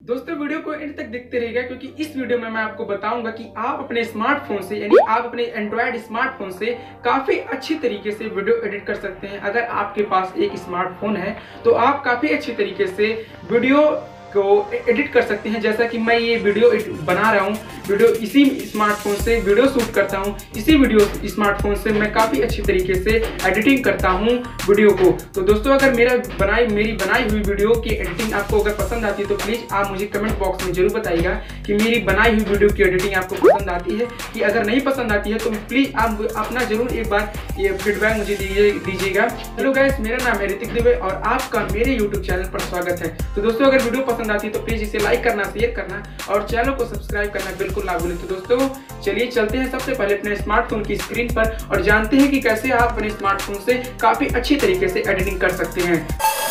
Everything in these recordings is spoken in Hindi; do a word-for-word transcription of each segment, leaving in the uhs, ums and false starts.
दोस्तों वीडियो को एंड तक देखते रहिएगा क्योंकि इस वीडियो में मैं आपको बताऊंगा कि आप अपने स्मार्टफोन से यानी आप अपने एंड्रॉयड स्मार्टफोन से काफी अच्छी तरीके से वीडियो एडिट कर सकते हैं। अगर आपके पास एक स्मार्टफोन है तो आप काफी अच्छी तरीके से वीडियो को एडिट कर सकते हैं। जैसा कि मैं ये वीडियो बना रहा हूँ, वीडियो इसी स्मार्टफोन से वीडियो शूट करता हूँ, इसी वीडियो स्मार्टफोन से मैं काफ़ी अच्छी तरीके से एडिटिंग करता हूँ वीडियो को। तो दोस्तों अगर मेरा बनाई मेरी बनाई हुई वीडियो की एडिटिंग आपको अगर पसंद आती है तो प्लीज़ आप मुझे कमेंट बॉक्स में जरूर बताइएगा कि मेरी बनाई हुई वीडियो की एडिटिंग आपको पसंद आती है कि अगर नहीं पसंद आती है तो प्लीज़ आप अपना जरूर एक बार ये फीडबैक मुझे दीजिएगा। हेलो गाइस, मेरा नाम है ऋतिक दुबे और आपका मेरे यूट्यूब चैनल पर स्वागत है। तो दोस्तों अगर वीडियो पसंद आती है तो प्लीज इसे लाइक करना, शेयर करना और चैनल को सब्सक्राइब करना बिल्कुल ना भूलें। तो दोस्तों चलिए चलते हैं सबसे पहले अपने स्मार्टफोन की स्क्रीन पर और जानते हैं कि कैसे आप अपने स्मार्टफोन से काफी अच्छी तरीके से एडिटिंग कर सकते हैं।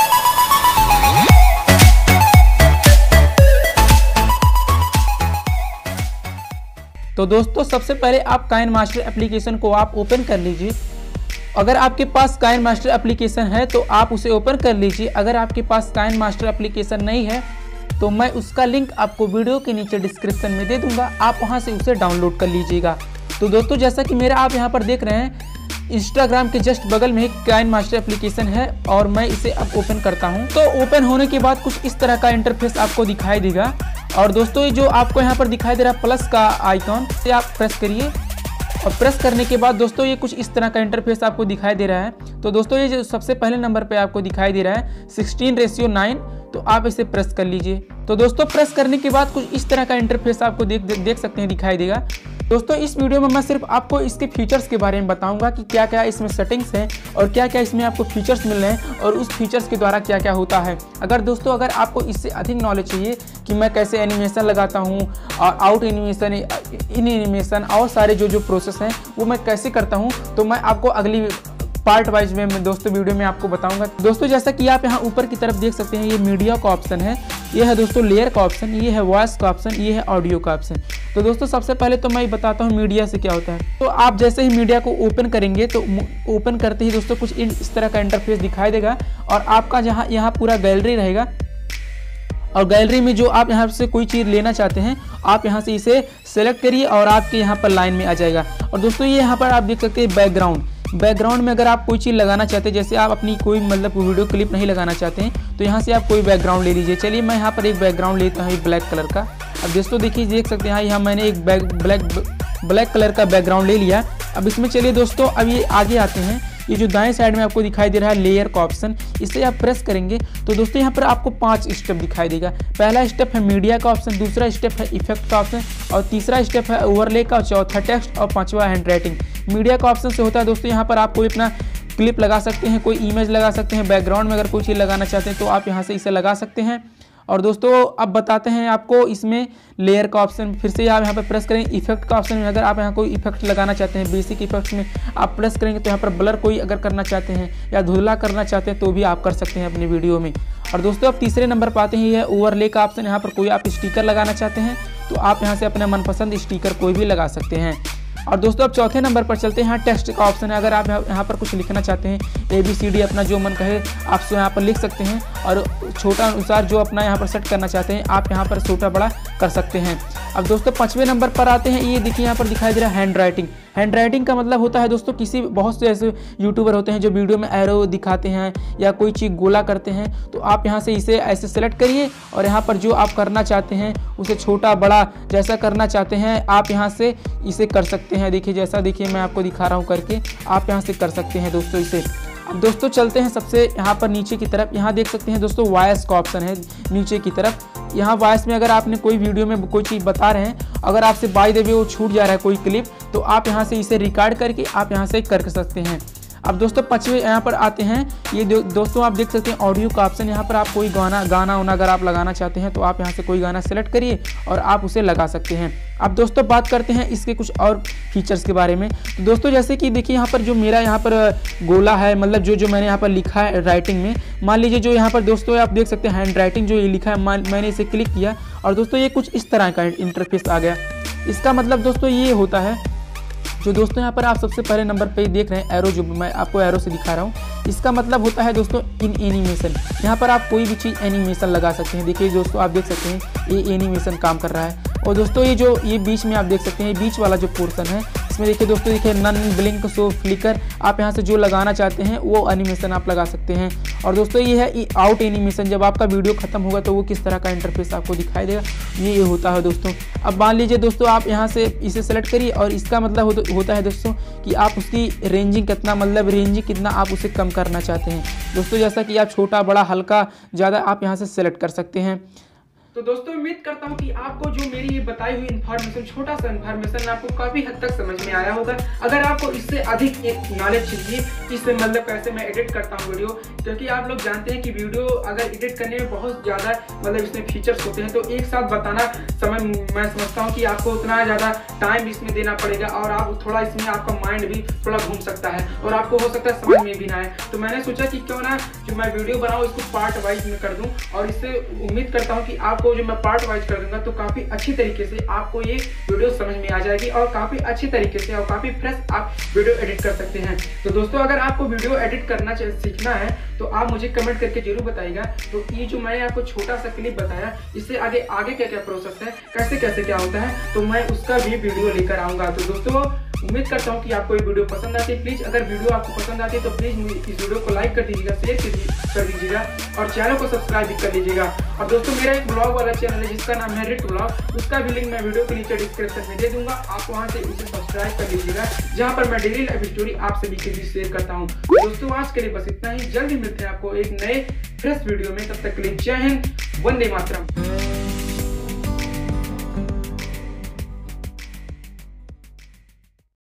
तो दोस्तों सबसे पहले आप काइनमास्टर एप्लीकेशन को आप ओपन कर लीजिए। अगर आपके पास काइनमास्टर एप्लीकेशन है तो आप उसे ओपन कर लीजिए। अगर आपके पास काइनमास्टर एप्लीकेशन नहीं है तो मैं उसका लिंक आपको वीडियो के नीचे डिस्क्रिप्शन में दे दूंगा, आप वहां से उसे डाउनलोड कर लीजिएगा। तो दोस्तों जैसा कि मेरा आप यहां पर देख रहे हैं, इंस्टाग्राम के जस्ट बगल में एक काइनमास्टर एप्लीकेशन है और मैं इसे अब ओपन करता हूं। तो ओपन होने के बाद कुछ इस तरह का इंटरफेस आपको दिखाई देगा। और दोस्तों जो आपको यहाँ पर दिखाई दे रहा है प्लस का आइकॉन, से आप प्रेस करिए और प्रेस करने के बाद दोस्तों ये कुछ इस तरह का इंटरफेस आपको दिखाई दे रहा है। तो दोस्तों ये जो सबसे पहले नंबर पे आपको दिखाई दे रहा है सिक्सटीन रेशियो नाइन, तो आप इसे प्रेस कर लीजिए। तो दोस्तों प्रेस करने के बाद कुछ इस तरह का इंटरफेस आपको देख देख सकते हैं, दिखाई देगा। दोस्तों इस वीडियो में मैं सिर्फ आपको इसके फीचर्स के बारे में बताऊंगा कि क्या क्या इसमें सेटिंग्स हैं और क्या क्या इसमें आपको फीचर्स मिल रहे हैं और उस फीचर्स के द्वारा क्या क्या होता है। अगर दोस्तों अगर आपको इससे अधिक नॉलेज चाहिए कि मैं कैसे एनिमेशन लगाता हूं और आउट एनिमेशन, इन एनिमेशन और सारे जो जो प्रोसेस हैं वो मैं कैसे करता हूं, तो मैं आपको अगली पार्ट वाइज में मैं दोस्तों वीडियो में आपको बताऊंगा। दोस्तों जैसा कि आप यहाँ ऊपर की तरफ देख सकते हैं, ये मीडिया का ऑप्शन है, ये है दोस्तों लेयर का ऑप्शन, ये है वॉइस का ऑप्शन, ये है ऑडियो का ऑप्शन। तो दोस्तों सबसे पहले तो मैं बताता हूँ मीडिया से क्या होता है। तो आप जैसे ही मीडिया को ओपन करेंगे तो ओपन करते ही दोस्तों कुछ इस तरह का इंटरफेस दिखाई देगा और आपका जहाँ यहाँ पूरा गैलरी रहेगा और गैलरी में जो आप यहाँ से कोई चीज़ लेना चाहते हैं आप यहाँ से इसे सेलेक्ट करिए और आपके यहाँ पर लाइन में आ जाएगा। और दोस्तों ये यहाँ पर आप देख सकते हैं बैकग्राउंड बैकग्राउंड में अगर आप कोई चीज़ लगाना चाहते हैं, जैसे आप अपनी कोई मतलब वीडियो क्लिप नहीं लगाना चाहते हैं तो यहाँ से आप कोई बैकग्राउंड ले लीजिए। चलिए मैं यहाँ पर एक बैकग्राउंड लेता हूँ ब्लैक कलर का। अब दोस्तों देखिए देख सकते हैं यहाँ मैंने एक बैक ब्लैक ब्लैक कलर का बैकग्राउंड ले लिया। अब इसमें चलिए दोस्तों अब ये आगे आते हैं, ये जो दाएं साइड में आपको दिखाई दे रहा है लेयर का ऑप्शन, इसे आप प्रेस करेंगे तो दोस्तों यहाँ पर आपको पांच स्टेप दिखाई देगा। पहला स्टेप है मीडिया का ऑप्शन, दूसरा स्टेप है इफेक्ट का ऑप्शन और तीसरा स्टेप है ओवरले का, चौथा टेक्स्ट और पांचवा हैंड राइटिंग। मीडिया का ऑप्शन से होता है दोस्तों यहाँ पर आप कोई अपना क्लिप लगा सकते हैं, कोई इमेज लगा सकते हैं, बैकग्राउंड में अगर कोई चीज़ लगाना चाहते हैं तो आप यहाँ से इसे लगा सकते हैं। और दोस्तों अब बताते हैं आपको इसमें लेयर का ऑप्शन, फिर से आप यहाँ पर प्रेस करें। इफेक्ट का ऑप्शन में अगर आप यहाँ कोई इफेक्ट लगाना चाहते हैं, बेसिक इफेक्ट्स में आप प्रेस करेंगे तो यहाँ पर ब्लर कोई अगर करना चाहते हैं या धुंधला करना चाहते हैं तो भी आप कर सकते हैं अपनी वीडियो में। और दोस्तों अब तीसरे नंबर पर आते हैं, ये ओवरले का ऑप्शन। यहाँ पर कोई आप स्टिकर लगाना चाहते हैं तो आप यहाँ से अपने मनपसंद स्टिकर कोई भी लगा सकते हैं। और दोस्तों अब चौथे नंबर पर चलते हैं, यहाँ टेक्स्ट का ऑप्शन है। अगर आप यहाँ पर कुछ लिखना चाहते हैं, ए बी सी डी अपना जो मन कहे आप सो यहाँ पर लिख सकते हैं और छोटा अनुसार जो अपना यहाँ पर सेट करना चाहते हैं आप यहाँ पर छोटा बड़ा कर सकते हैं। अब दोस्तों पाँचवें नंबर पर आते हैं, ये देखिए यहाँ पर दिखाई दे रहा है हैंड राइटिंग। हैंड राइटिंग का मतलब होता है दोस्तों, किसी बहुत से ऐसे यूट्यूबर होते हैं जो वीडियो में एरो दिखाते हैं या कोई चीज़ गोला करते हैं, तो आप यहाँ से इसे ऐसे सेलेक्ट करिए और यहाँ पर जो आप करना चाहते हैं उसे छोटा बड़ा जैसा करना चाहते हैं आप यहाँ से इसे कर सकते हैं। देखिए जैसा देखिए मैं आपको दिखा रहा हूँ करके, आप यहाँ से कर सकते हैं दोस्तों इसे। अब दोस्तों चलते हैं सबसे यहाँ पर नीचे की तरफ, यहाँ देख सकते हैं दोस्तों वॉइस का ऑप्शन है नीचे की तरफ। यहाँ वॉइस में अगर आपने कोई वीडियो में कोई चीज़ बता रहे हैं, अगर आपसे बाय द वे वो छूट जा रहा है कोई क्लिप, तो आप यहाँ से इसे रिकॉर्ड करके आप यहाँ से कर सकते हैं। अब दोस्तों पाँचवें यहाँ पर आते हैं, ये दो, दोस्तों आप देख सकते हैं ऑडियो का ऑप्शन। यहाँ पर आप कोई गाना गाना उना अगर आप लगाना चाहते हैं तो आप यहाँ से कोई गाना सेलेक्ट करिए और आप उसे लगा सकते हैं। अब दोस्तों बात करते हैं इसके कुछ और फीचर्स के बारे में। तो दोस्तों जैसे कि देखिए यहाँ पर जो मेरा यहाँ पर गोला है, मतलब जो जो मैंने यहाँ पर लिखा है राइटिंग में, मान लीजिए जो यहाँ पर दोस्तों आप देख सकते हैं हैंड राइटिंग जो ये लिखा है, मैंने इसे क्लिक किया और दोस्तों ये कुछ इस तरह का इंटरफेस आ गया। इसका मतलब दोस्तों ये होता है जो दोस्तों यहाँ पर आप सबसे पहले नंबर पे देख रहे हैं एरो, जो मैं आपको एरो से दिखा रहा हूँ, इसका मतलब होता है दोस्तों इन एनिमेशन। यहाँ पर आप कोई भी चीज़ एनिमेशन लगा सकते हैं। देखिए दोस्तों, आप देख सकते हैं ये एनिमेशन काम कर रहा है। और दोस्तों ये जो ये बीच में आप देख सकते हैं, बीच वाला जो पोर्शन है इसमें देखिए दोस्तों, देखिए नन ब्लिंक शो फ्लिकर, आप यहाँ से जो लगाना चाहते हैं वो एनिमेशन आप लगा सकते हैं। और दोस्तों ये है आउट एनिमेशन, जब आपका वीडियो खत्म होगा तो वो किस तरह का इंटरफेस आपको दिखाई देगा, ये ये होता है दोस्तों। अब मान लीजिए दोस्तों, आप यहाँ से इसे सेलेक्ट करिए और इसका मतलब हो, होता है दोस्तों कि आप उसकी रेंजिंग कितना, मतलब रेंजिंग कितना आप उसे कम करना चाहते हैं दोस्तों। जैसा कि आप छोटा बड़ा हल्का ज़्यादा आप यहाँ से सेलेक्ट कर सकते हैं। तो दोस्तों उम्मीद करता हूँ कि आपको जो मेरी ये बताई हुई इन्फॉर्मेशन, छोटा सा इन्फॉर्मेशन आपको काफी हद तक समझ में आया होगा। अगर आपको इससे अधिक नॉलेज चाहिए कि इससे मतलब कैसे मैं एडिट करता हूँ वीडियो, क्योंकि आप लोग जानते हैं कि वीडियो अगर एडिट करने में बहुत ज़्यादा मतलब इसमें फीचर्स होते हैं, तो एक साथ बताना समय मैं समझता हूँ कि आपको उतना ज़्यादा टाइम इसमें देना पड़ेगा और आप थोड़ा इसमें आपका माइंड भी थोड़ा घूम सकता है और आपको हो सकता है समझ में भी ना आए। तो मैंने सोचा कि क्यों ना जो मैं वीडियो बनाऊँ इसको पार्ट वाइज में कर दूँ, और इससे उम्मीद करता हूँ कि आप को जो मैं पार्ट वाइज कर दूंगा तो काफी अच्छी तरीके से आपको ये वीडियो समझ में आ जाएगी और काफी अच्छी तरीके से और काफी फ्रेश आप वीडियो एडिट कर सकते हैं। तो दोस्तों अगर आपको वीडियो एडिट करना सीखना है तो आप मुझे कमेंट करके जरूर बताइएगा। तो ये जो मैंने आपको छोटा सा क्लिप बताया, इससे आगे आगे क्या क्या प्रोसेस है, कैसे कैसे क्या होता है, तो मैं उसका भी वीडियो लेकर आऊंगा। तो दोस्तों उम्मीद करता हूँ कि आपको ये वीडियो पसंद आती है। प्लीज अगर वीडियो आपको पसंद आती है तो प्लीज इस वीडियो को लाइक कर दीजिएगा, शेयर कर दीजिएगा और चैनल को सब्सक्राइब भी कर लीजिएगा। और दोस्तों मेरा एक ब्लॉग वाला चैनल है जिसका नाम है रिट ब्लॉग, उसका भी लिंक मैं वीडियो के नीचे डिस्क्रिप्शन में दे दूंगा, आप वहां से उसे सब्सक्राइब कर लीजिएगा, जहां पर मैं डेली लाइफ स्टोरी आप सभी के बीच शेयर करता हूं। तो दोस्तों आज के लिए बस इतना ही, जल्दी मिलते हैं आपको एक नए फ्रेश वीडियो में, तब तक के लिए जय हिंद, वंदे मातरम।